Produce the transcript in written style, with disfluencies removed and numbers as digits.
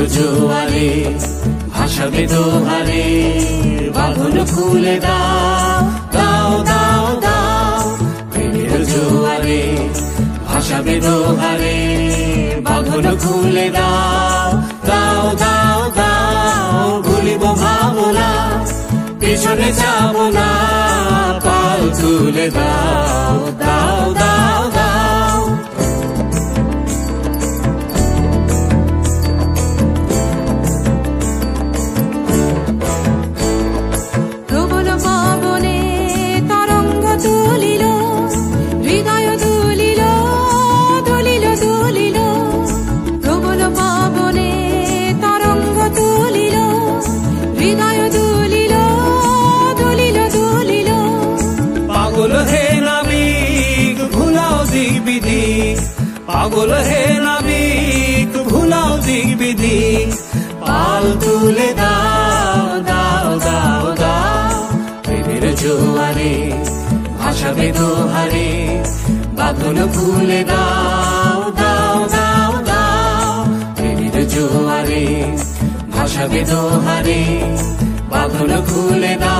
জোয়ারে ভাসাবে দোহারে, বাঁধন খুলে দাও দাও দাও দাও। প্রেমের জোয়ারে ভাসাবে দোহারে, বাঁধন খুলে দাও দাও দাও দাও। ভুলিব ভাবনা, পেছনে যাব না, পাল তুলে দাও দাও দাও দাও। প্রবল পবনে তরঙ্গ তুলিল, হৃদয় দুলিল দুলিল দুলিল। প্রবল পবনে তরঙ্গ তুলিল, হৃদয় দুলিল দুলিল দুলিল। পাগল হে নাবিক ভুলাও দিক বিদিক, পাগল হে নাবিক ভুলাও দিক বিদিক। পাল তুলে দাও দাও দাও দাও। প্রেমের জোয়ারে ভাসাবে দোহারে, বাঁধন খুলে দাও দাও দাও দাও। প্রেমের জোয়ারে ভাসাবে দোহারে, বাঁধন খুলে দাও।